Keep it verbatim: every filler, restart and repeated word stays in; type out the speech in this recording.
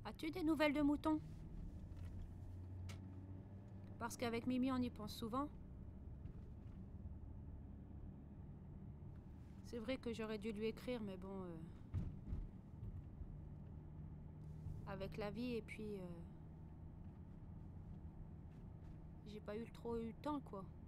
As-tu des nouvelles de Mouton? Parce qu'avec Mimi, on y pense souvent. C'est vrai que j'aurais dû lui écrire, mais bon... Euh, avec la vie, et puis... Euh, j'ai pas eu trop eu le temps, quoi.